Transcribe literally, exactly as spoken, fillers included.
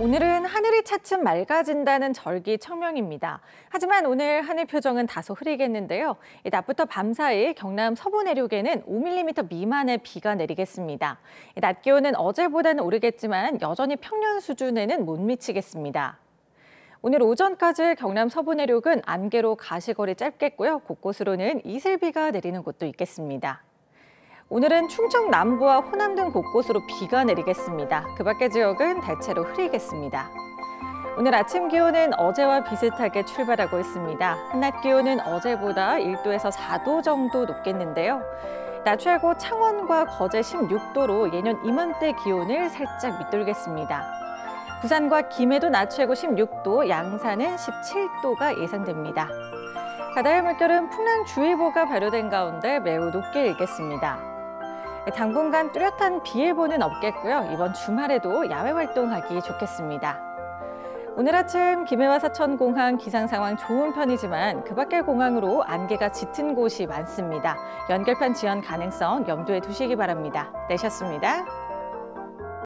오늘은 하늘이 차츰 맑아진다는 절기청명입니다. 하지만 오늘 하늘 표정은 다소 흐리겠는데요. 낮부터 밤 사이 경남 서부 내륙에는 오 밀리미터 미만의 비가 내리겠습니다. 낮 기온은 어제보다는 오르겠지만 여전히 평년 수준에는 못 미치겠습니다. 오늘 오전까지 경남 서부 내륙은 안개로 가시거리 짧겠고요. 곳곳으로는 이슬비가 내리는 곳도 있겠습니다. 오늘은 충청 남부와 호남 등 곳곳으로 비가 내리겠습니다. 그 밖의 지역은 대체로 흐리겠습니다. 오늘 아침 기온은 어제와 비슷하게 출발하고 있습니다. 한낮 기온은 어제보다 일 도에서 사 도 정도 높겠는데요. 낮 최고 창원과 거제 십육 도로 예년 이맘때 기온을 살짝 밑돌겠습니다. 부산과 김해도 낮 최고 십육 도, 양산은 십칠 도가 예상됩니다. 바다의 물결은 풍랑주의보가 발효된 가운데 매우 높게 일겠습니다. 당분간 뚜렷한 비 예보는 없겠고요. 이번 주말에도 야외 활동하기 좋겠습니다. 오늘 아침 김해와 사천공항 기상 상황 좋은 편이지만 그 밖의 공항으로 안개가 짙은 곳이 많습니다. 연결판 지연 가능성 염두에 두시기 바랍니다. 내셨습니다.